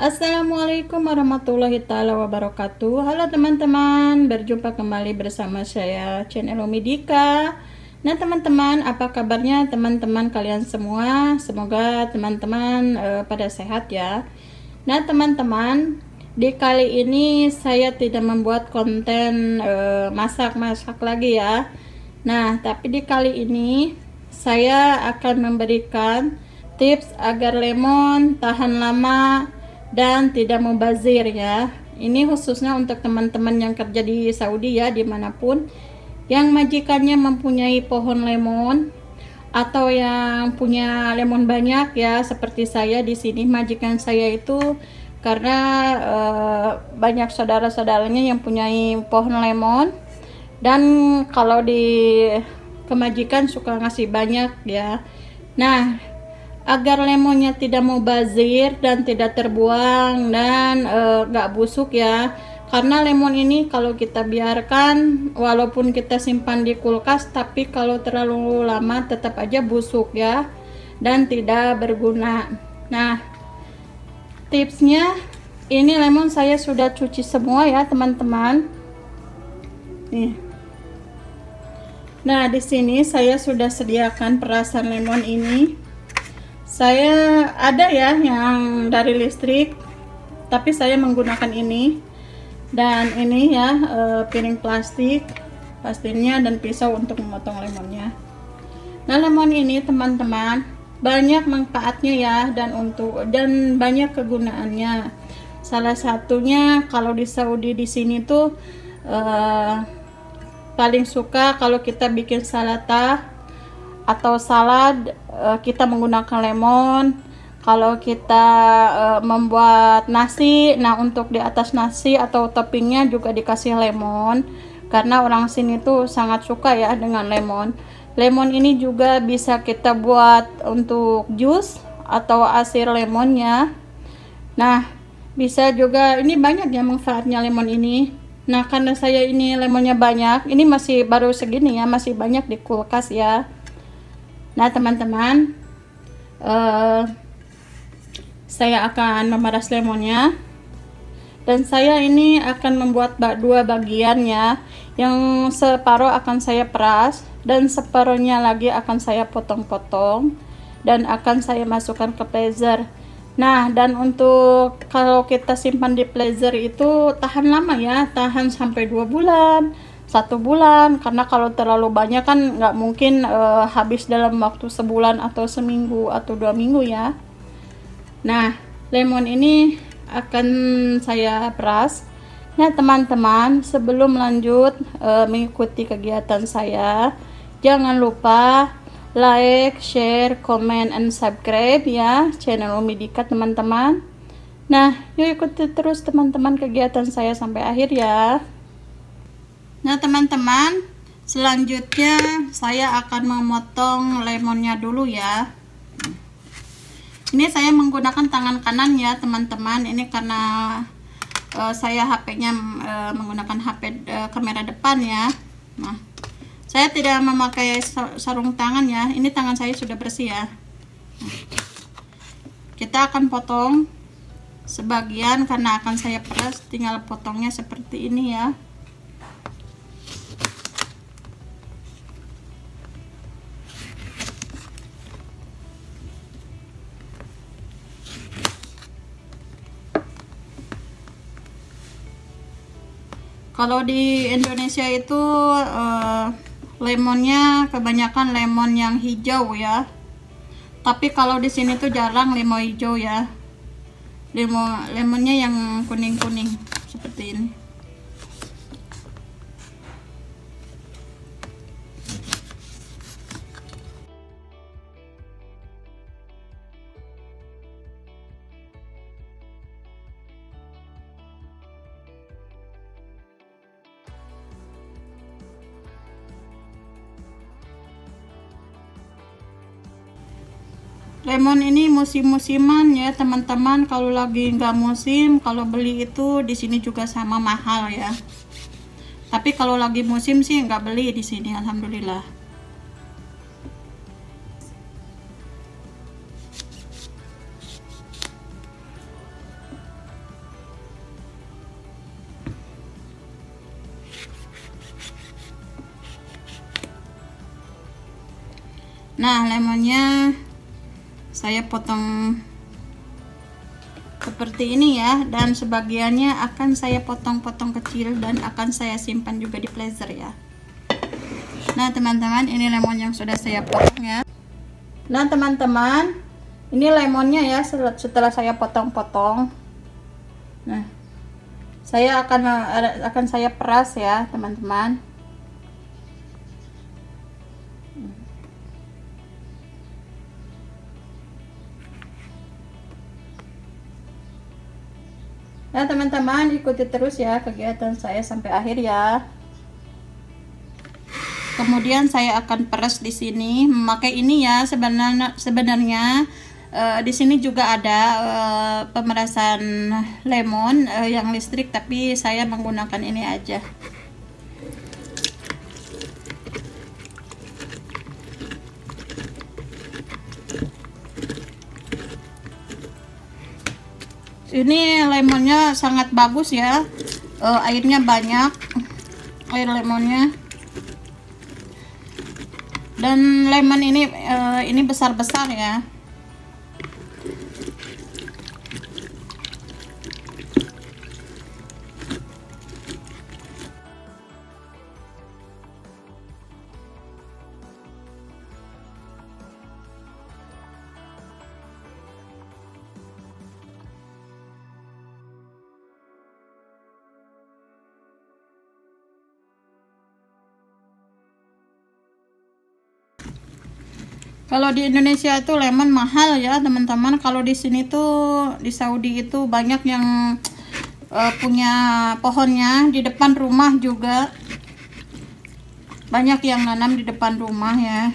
Assalamualaikum warahmatullahi taala wabarakatuh. Halo teman-teman, berjumpa kembali bersama saya channel Umi Dika. Nah teman-teman, apa kabarnya teman-teman kalian semua? Semoga teman-teman pada sehat ya. Nah teman-teman, di kali ini saya tidak membuat konten masak-masak lagi ya. Nah tapi di kali ini saya akan memberikan tips agar lemon tahan lama dan tidak mubazir ya. Ini khususnya untuk teman-teman yang kerja di Saudi ya, dimanapun yang majikannya mempunyai pohon lemon atau yang punya lemon banyak ya, seperti saya di sini. Majikan saya itu karena banyak saudara-saudaranya yang punyai pohon lemon, dan kalau di kemajikan suka ngasih banyak ya. Nah, agar lemonnya tidak mubazir dan tidak terbuang dan gak busuk ya, karena lemon ini kalau kita biarkan walaupun kita simpan di kulkas, tapi kalau terlalu lama tetap aja busuk ya dan tidak berguna. Nah tipsnya, ini lemon saya sudah cuci semua ya teman-teman nih. Nah di sini saya sudah sediakan perasan lemon ini. Saya ada ya yang dari listrik, tapi saya menggunakan ini, dan ini ya piring plastik pastinya, dan pisau untuk memotong lemonnya. Nah lemon ini teman-teman banyak manfaatnya ya, dan banyak kegunaannya. Salah satunya kalau di Saudi di sini tuh paling suka kalau kita bikin salatah atau salad, kita menggunakan lemon. Kalau kita membuat nasi, nah untuk di atas nasi atau toppingnya juga dikasih lemon, karena orang sini tuh sangat suka ya dengan lemon. Lemon ini juga bisa kita buat untuk jus atau asir lemonnya. Nah bisa juga, ini banyak ya manfaatnya lemon ini. Nah karena saya ini lemonnya banyak, ini masih baru segini ya, masih banyak di kulkas ya. Nah teman-teman, saya akan memeras lemonnya, dan saya ini akan membuat dua bagian ya. Yang separuh akan saya peras dan separuhnya lagi akan saya potong-potong dan akan saya masukkan ke freezer. Nah dan untuk kalau kita simpan di freezer itu tahan lama ya, tahan sampai 2 bulan, 1 bulan, karena kalau terlalu banyak kan nggak mungkin habis dalam waktu sebulan atau seminggu atau 2 minggu ya. Nah lemon ini akan saya peras. Nah teman-teman, sebelum lanjut mengikuti kegiatan saya, jangan lupa like, share, comment, and subscribe ya channel Umi Dika teman-teman. Nah yuk ikuti terus teman-teman kegiatan saya sampai akhir ya. Nah teman-teman, selanjutnya saya akan memotong lemonnya dulu ya. Ini saya menggunakan tangan kanan ya teman-teman, ini karena saya HP-nya menggunakan HP kamera depan ya. Nah saya tidak memakai sarung tangan ya, ini tangan saya sudah bersih ya. Kita akan potong sebagian karena akan saya peras, tinggal potongnya seperti ini ya. Kalau di Indonesia itu lemonnya kebanyakan lemon yang hijau ya, tapi kalau di sini tuh jarang lemon hijau ya, lemonnya yang kuning-kuning seperti ini. Lemon ini musim-musiman ya teman-teman. Kalau lagi nggak musim, kalau beli itu di sini juga sama mahal ya. Tapi kalau lagi musim sih nggak beli di sini, alhamdulillah. Nah, lemonnya saya potong seperti ini ya, dan sebagiannya akan saya potong-potong kecil dan akan saya simpan juga di freezer ya. Nah teman-teman, ini lemon yang sudah saya potong ya. Nah teman-teman, ini lemonnya ya, setelah saya potong-potong. Nah, saya akan saya peras ya teman-teman. Nah teman-teman, ikuti terus ya kegiatan saya sampai akhir ya. Kemudian saya akan peras di sini memakai ini ya. Sebenarnya di sini juga ada pemerasan lemon yang listrik, tapi saya menggunakan ini aja. Ini lemonnya sangat bagus ya, airnya banyak, air lemonnya. Dan lemon ini besar-besar ya. Kalau di Indonesia itu lemon mahal ya teman-teman. Kalau di sini tuh di Saudi itu banyak yang punya pohonnya di depan rumah juga. Banyak yang nanam di depan rumah ya.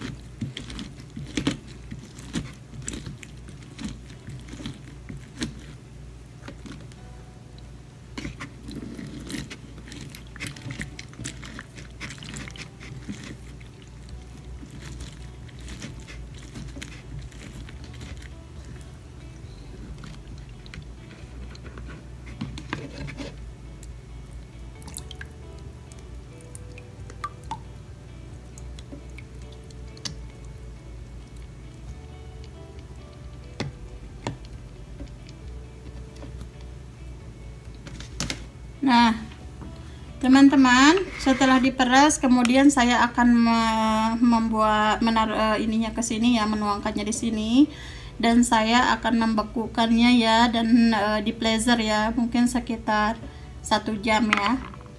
Nah teman-teman, setelah diperas kemudian saya akan menaruh ininya ke sini ya, menuangkannya di sini, dan saya akan membekukannya ya, dan di freezer ya, mungkin sekitar 1 jam ya,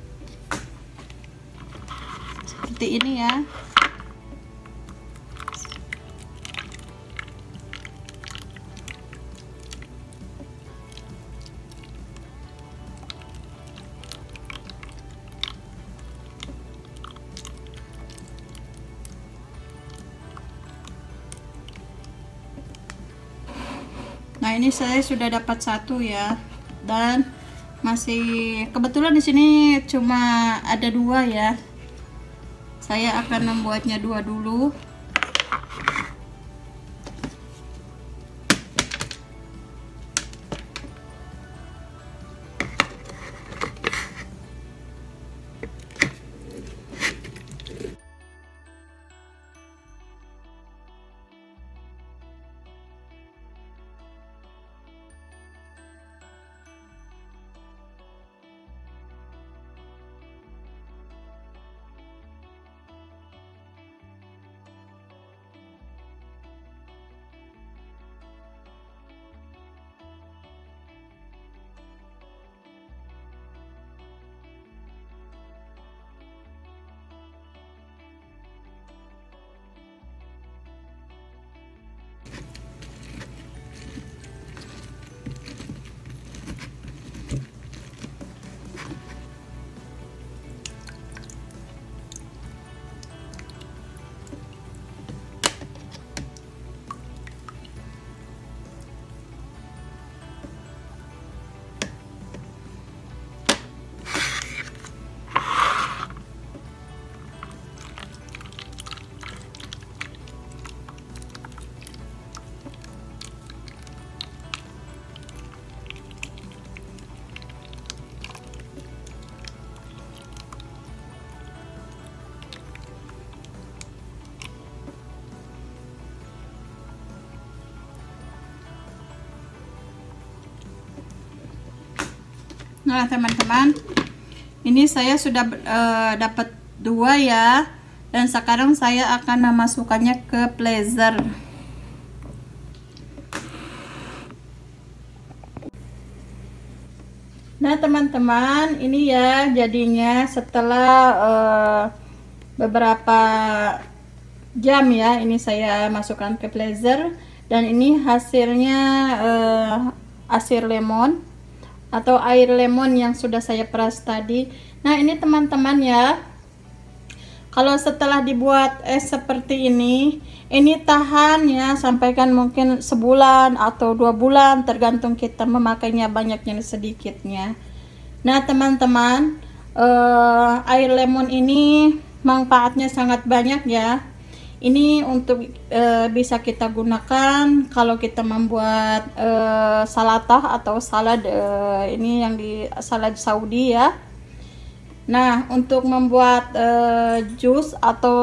seperti ini ya. Nah ini saya sudah dapat 1 ya, dan masih kebetulan di sini cuma ada 2 ya. Saya akan membuatnya 2 dulu. Nah teman-teman, ini saya sudah dapat 2 ya, dan sekarang saya akan memasukkannya ke blazer. Nah teman-teman, ini ya jadinya setelah beberapa jam ya, ini saya masukkan ke blazer, dan ini hasilnya asir lemon atau air lemon yang sudah saya peras tadi. Nah ini teman-teman ya, kalau setelah dibuat es seperti ini tahan ya sampai kan mungkin sebulan atau 2 bulan, tergantung kita memakainya banyaknya sedikitnya. Nah teman-teman, air lemon ini manfaatnya sangat banyak ya. Ini untuk bisa kita gunakan kalau kita membuat salatah atau salad, ini yang di salad Saudi ya. Nah untuk membuat jus atau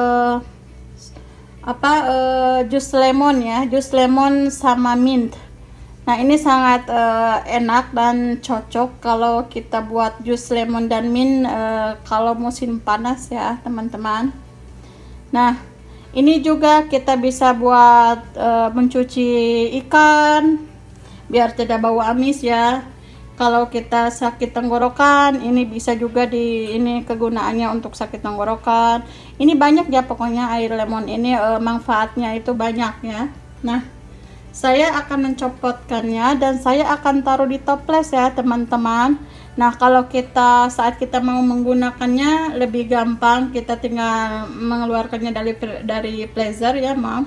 jus lemon ya, jus lemon sama mint. Nah ini sangat enak dan cocok kalau kita buat jus lemon dan mint kalau musim panas ya teman-teman. Nah ini juga kita bisa buat mencuci ikan biar tidak bau amis ya. Kalau kita sakit tenggorokan, ini bisa juga ini kegunaannya untuk sakit tenggorokan. Ini banyak ya pokoknya air lemon ini manfaatnya itu banyak ya. Nah saya akan mencopotkannya dan saya akan taruh di toples ya teman-teman. Nah kalau saat kita mau menggunakannya lebih gampang, kita tinggal mengeluarkannya dari blazer ya maaf.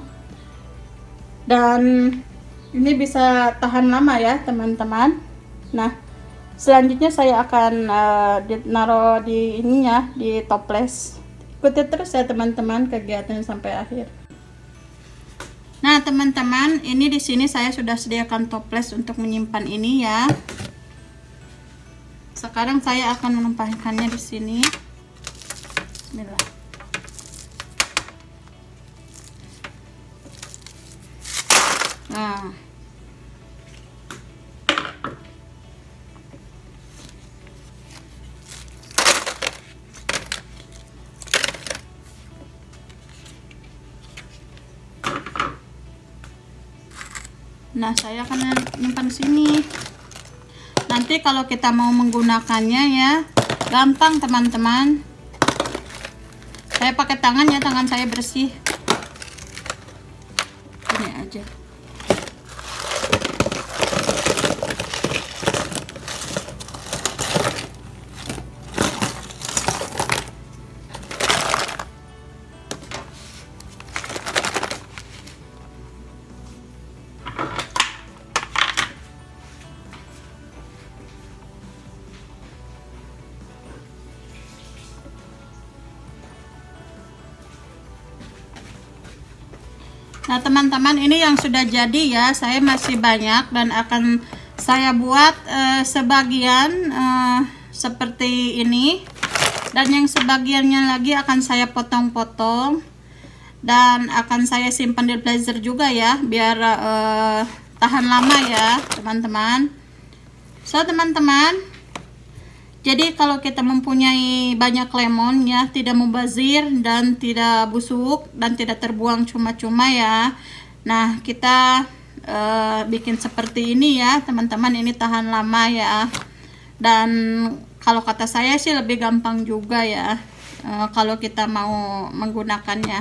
Dan ini bisa tahan lama ya teman-teman. Nah selanjutnya saya akan naruh di ininya, di toples. Ikuti terus ya teman-teman kegiatan sampai akhir. Nah teman-teman, ini di sini saya sudah sediakan toples untuk menyimpan ini ya. Sekarang saya akan menumpahkannya di sini. Bismillah. Nah saya akan menyimpan di sini. Nanti kalau kita mau menggunakannya ya gampang teman-teman. Saya pakai tangan ya, tangan saya bersih. Ini aja. Nah teman-teman, ini yang sudah jadi ya, saya masih banyak dan akan saya buat sebagian seperti ini, dan yang sebagiannya lagi akan saya potong-potong dan akan saya simpan di blazer juga ya, biar tahan lama ya teman-teman. So teman-teman, jadi kalau kita mempunyai banyak lemon ya, tidak mubazir dan tidak busuk dan tidak terbuang cuma-cuma ya. Nah kita bikin seperti ini ya teman-teman, ini tahan lama ya. Dan kalau kata saya sih lebih gampang juga ya kalau kita mau menggunakannya.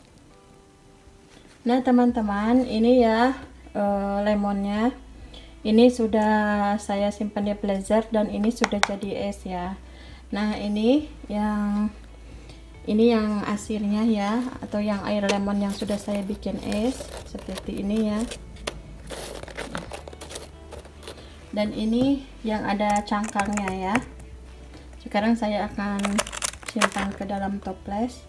Nah teman-teman, ini ya lemonnya. Ini sudah saya simpan di blazer dan ini sudah jadi es ya. Nah ini yang asirnya ya, atau yang air lemon yang sudah saya bikin es seperti ini ya. Dan ini yang ada cangkangnya ya. Sekarang saya akan simpan ke dalam toples.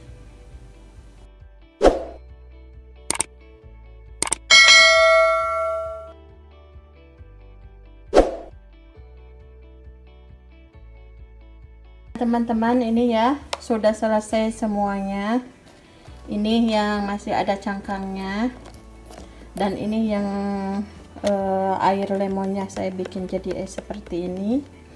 Teman-teman, ini ya sudah selesai semuanya. Ini yang masih ada cangkangnya, dan ini yang air lemonnya saya bikin jadi es seperti ini.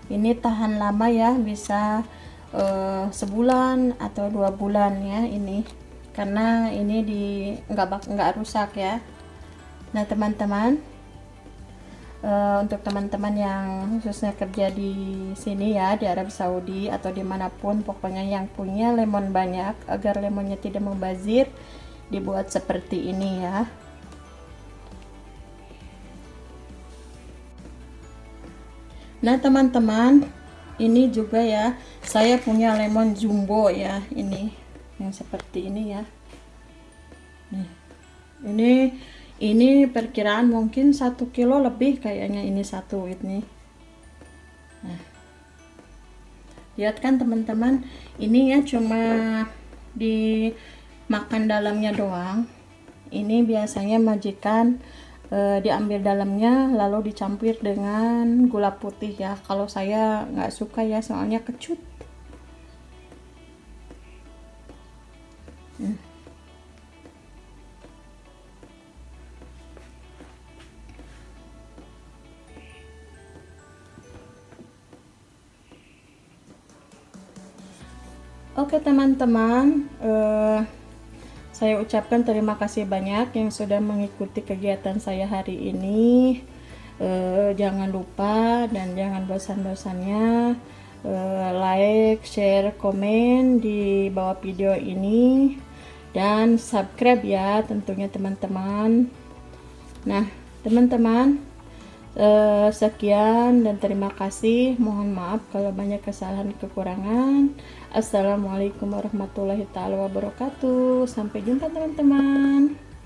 Ini tahan lama ya, bisa sebulan atau 2 bulan ya ini, karena ini nggak rusak ya. Nah teman-teman, untuk teman-teman yang khususnya kerja di sini ya, di Arab Saudi atau dimanapun, pokoknya yang punya lemon banyak, agar lemonnya tidak membazir, dibuat seperti ini ya. Nah teman-teman, ini juga ya, saya punya lemon jumbo ya, ini yang seperti ini ya. Nih, ini perkiraan mungkin 1 kilo lebih kayaknya, ini satu ini. Nah, lihat kan teman-teman, ini ya cuma dimakan dalamnya doang. Ini biasanya majikan diambil dalamnya lalu dicampur dengan gula putih ya. Kalau saya nggak suka ya, soalnya kecut. Oke teman-teman, saya ucapkan terima kasih banyak yang sudah mengikuti kegiatan saya hari ini. Jangan lupa dan jangan bosan-bosannya like, share, komen di bawah video ini, dan subscribe ya tentunya teman-teman. Nah teman-teman, sekian dan terima kasih. Mohon maaf kalau banyak kesalahan kekurangan. Assalamualaikum warahmatullahi wabarakatuh. Sampai jumpa teman-teman.